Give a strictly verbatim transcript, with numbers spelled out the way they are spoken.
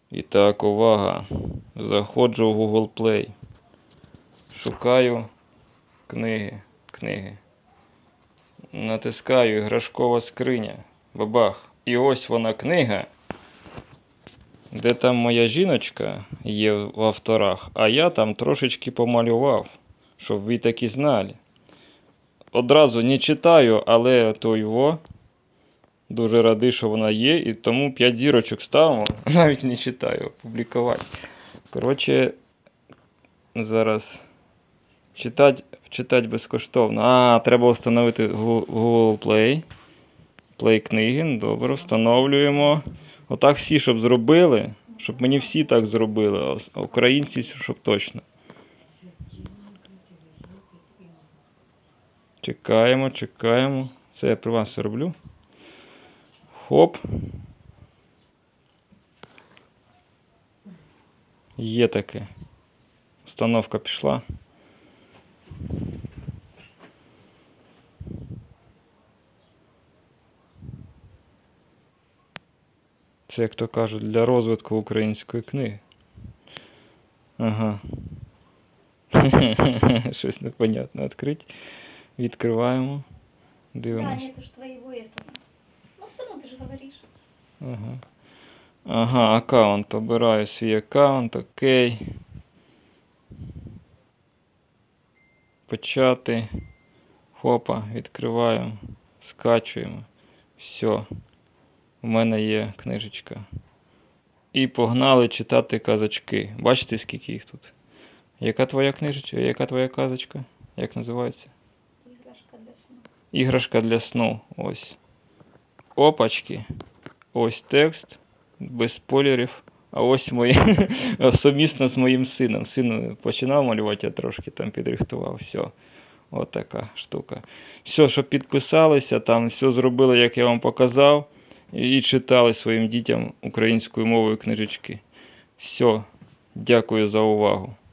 І так, увага. Заходжу в Google Play. Шукаю книги. Книги. Натискаю іграшкова скриня. Бабах. І ось вона книга, де там моя жіночка є в авторах, а я там трошечки помалював, щоб ви таки знали. Одразу не читаю, але то його. Дуже радий, що вона є, і тому п'ять зірочок ставимо. Навіть не читаю, публікувати. Коротше, зараз читати, читати безкоштовно. А, треба встановити Google Play. Play книги, добре, встановлюємо. Отак всі, щоб зробили, щоб мені всі так зробили, а українці, щоб точно. Чекаємо, чекаємо. Це я при вас роблю. Хоп. Є таке. Установка пішла. Це, як то кажуть, для розвитку української книги. Ага. Щось непонятне. Відкрити. Відкриваємо. Дивимось. Да, нет уж твоего этого. Ну все равно ты же говоришь. Ага. Ага, аккаунт. Обираю свій аккаунт. Окей. Почати. Хопа, відкриваємо. Скачуємо. Все. У мене є книжечка. І погнали читати казочки. Бачите, скільки їх тут? Яка твоя книжечка? Яка твоя казочка? Як називається? Іграшка для сну. Іграшка для сну. Ось. Опачки. Ось текст. Без спойлерів. А ось моє. Сумісно з моїм сином. Син починав малювати, я трошки там підрихтував. Все. Ось така штука. Все, щоб підписалися, там все зробили, як я вам показав. І читали своїм дітям українською мовою книжечки. Все. Дякую за увагу.